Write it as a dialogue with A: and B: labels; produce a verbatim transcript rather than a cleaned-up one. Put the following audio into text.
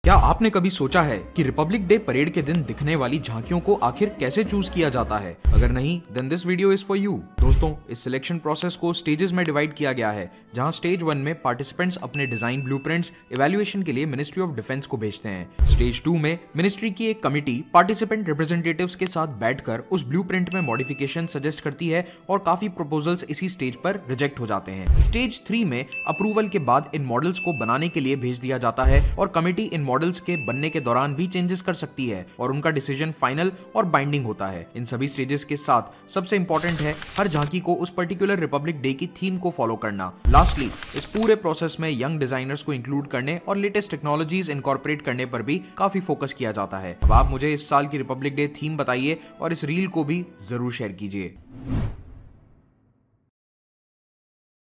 A: क्या आपने कभी सोचा है कि रिपब्लिक डे परेड के दिन दिखने वाली झांकियों को आखिर कैसे चूज किया जाता है? अगर नहीं, then this video is for you. दोस्तों, इस सिलेक्शन प्रोसेस को स्टेजेस में डिवाइड किया गया है, जहां स्टेज वन में पार्टिसिपेंट्स अपने डिजाइन ब्लूप्रिंट्स इवैल्यूएशन के लिए मिनिस्ट्री ऑफ डिफेंस को भेजते हैं। स्टेज टू में मिनिस्ट्री की एक कमिटी पार्टिसिपेंट रिप्रेजेंटेटिव्स के साथ बैठकर उस ब्लूप्रिंट में मॉडिफिकेशन सजेस्ट करती है और काफी प्रपोजल्स इसी स्टेज पर रिजेक्ट हो जाते हैं। स्टेज थ्री में अप्रूवल के बाद इन मॉडल्स को बनाने के लिए भेज दिया जाता है और कमिटी इन मॉडल्स के बनने के दौरान भी चेंजेस कर सकती है और उनका डिसीजन फाइनल और बाइंडिंग होता है। इन सभी स्टेजेस के साथ सबसे इंपॉर्टेंट है हर झांकी को उस पर्टिकुलर रिपब्लिक डे की थीम को फॉलो करना। लास्टली, इस पूरे प्रोसेस में यंग डिजाइनर्स को इंक्लूड करने और लेटेस्ट टेक्नोलॉजीज इनकॉर्पोरेट करने पर भी काफी फोकस किया जाता है। अब आप मुझे इस साल की रिपब्लिक डे थीम बताइए और इस रील को भी जरूर शेयर कीजिए।